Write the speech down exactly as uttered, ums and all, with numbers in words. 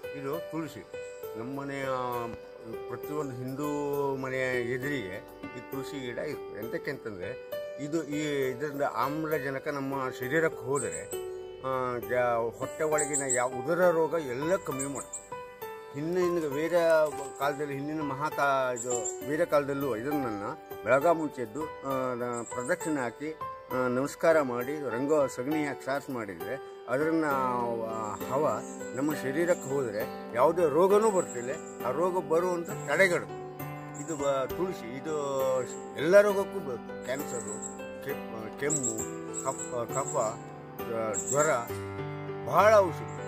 ಇದು ತುಳಸಿ. ನಮ್ಮ ಮನೆಯ ಪ್ರತಿಯೊಂದು ಹಿಂದೂ ಮನೆಯ ಎದುರಿಗೆ ಈ ತುಳಸಿ ಗಿಡ ಇತ್ತು. ಎಂತಕ್ಕೆ ಅಂತಂದರೆ ಇದು ಈ ಇದರಿಂದ ಆಮ್ಲಜನಕ ನಮ್ಮ ಶರೀರಕ್ಕೆ ಹೋದರೆ ಹೊಟ್ಟೆ ಒಳಗಿನ ಯಾವ ಉದರ ರೋಗ ಎಲ್ಲ ಕಮ್ಮಿ ಮಾಡುತ್ತೆ. ಇನ್ನು ಇನ್ನು ಬೇರೆ ಕಾಲದಲ್ಲಿ ಹಿಂದಿನ ಮಹಾಕಾ ಇದು ಬೇರೆ ಕಾಲದಲ್ಲೂ ಇದನ್ನು ಬೆಳಗ್ಗೆ ಮುಂಚೆ ಎದ್ದು ಪ್ರದಕ್ಷಿಣೆ ಹಾಕಿ ನಮಸ್ಕಾರ ಮಾಡಿ ರಂಗ ಸಗಣಿ ಹಾಕಿ ಸಾರ್ಸ್ ಮಾಡಿದರೆ ಅದನ್ನು ಹವ ನಮ್ಮ ಶರೀರಕ್ಕೆ ಹೋದರೆ ಯಾವುದೇ ರೋಗನೂ ಬರ್ತಿಲ್ಲ. ಆ ರೋಗ ಬರುವಂಥ ತಡೆಗಡುತ್ತೆ. ಇದು ಬ ತುಳಸಿ ಇದು ಎಲ್ಲ ರೋಗಕ್ಕೂ ಬರುತ್ತೆ. ಕ್ಯಾನ್ಸರು, ಕೆಮ್ಮು, ಕಫ ಕಫ ಜ್ವರ ಬಹಳ ಔಷಧಿ.